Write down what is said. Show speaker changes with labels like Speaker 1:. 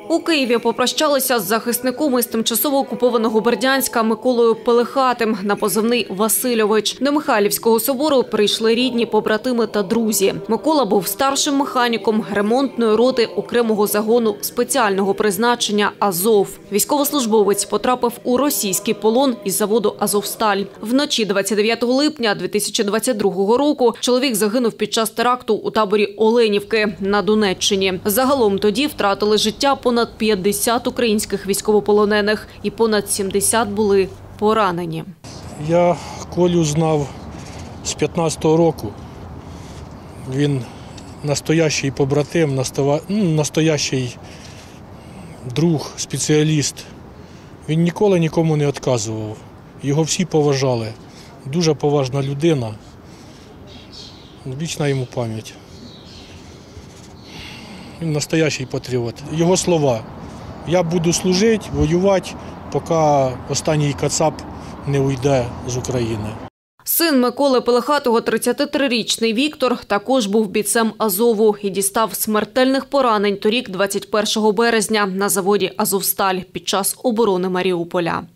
Speaker 1: У Києві попрощалися з захисником із тимчасово окупованого Бердянська Миколою Пелехатим на позивний «Васильович». До Михайлівського собору прийшли рідні, побратими та друзі. Микола був старшим механіком ремонтної роти окремого загону спеціального призначення «Азов». Військовослужбовець потрапив у російський полон із заводу «Азовсталь». Вночі 29 липня 2022 року чоловік загинув під час теракту у таборі Оленівки на Донеччині. Загалом тоді втратили життя понад 50 українських військовополонених і понад 70 були поранені.
Speaker 2: Я Колю знав з 15-го року. Він настоящий побратим, настоящий друг, спеціаліст. Він ніколи нікому не відказував. Його всі поважали. Дуже поважна людина. Вічна йому пам'ять. Він настоящий патріот. Його слова: «Я буду служити, воювати, поки останній кацап не уйде з України».
Speaker 1: Син Миколи Пелехатого, 33-річний Віктор, також був бійцем Азову і дістав смертельних поранень торік 21 березня на заводі «Азовсталь» під час оборони Маріуполя.